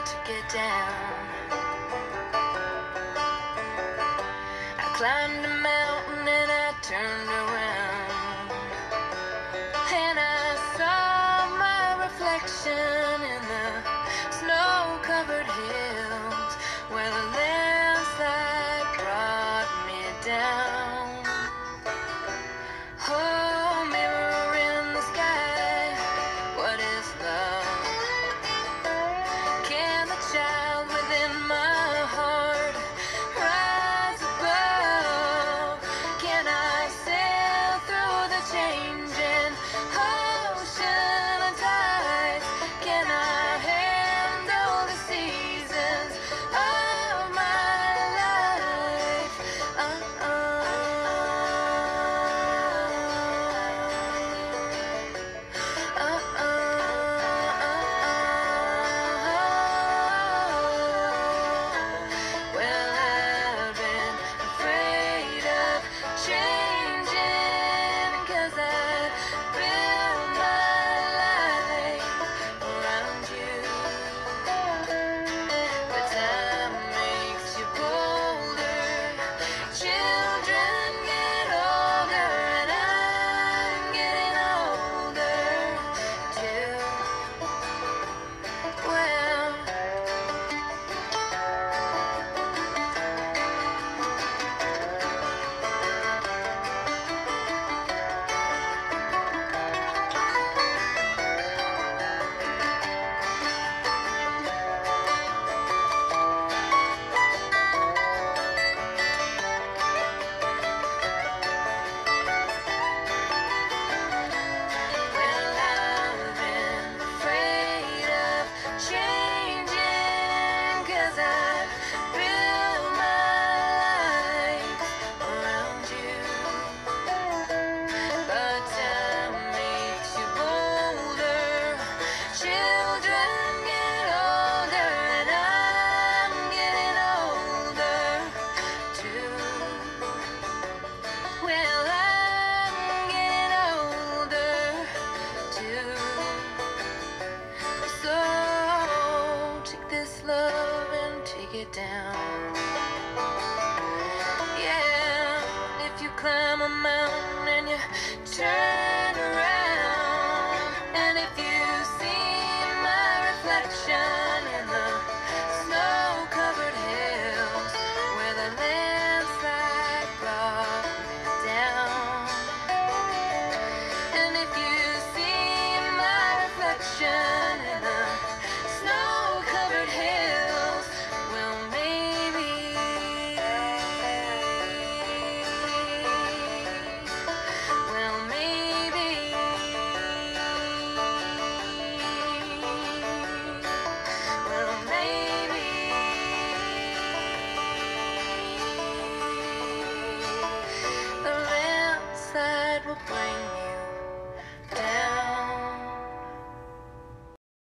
to get down. I climbed a mountain and I turned around, and I saw my reflection in the snow-covered hills where the landslide brought me down. Oh, mirror in the sky, what is love? Can the child within my heart rise above? Can I sail through the changing ocean and tides? Can I handle the seasons of my life? Well, I've been afraid of changing, 'cause I built my life around you. But time makes you bolder. Children get older, and I'm getting older too. Well, I've been afraid of changing, 'cause I built my life around you. But time makes you bolder. Children get older, and I'm getting older too. Well, I'm getting older too. So take this love and take it down. Yeah, if you climb a mountain and you turn